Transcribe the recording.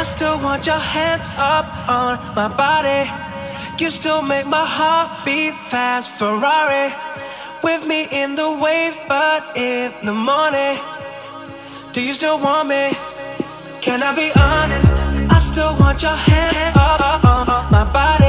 still want your hands up on my body. You still make my heart beat fast. Ferrari, with me in the wave, but in the morning. Do you still want me? Can I be honest? I still want your hand up on my body.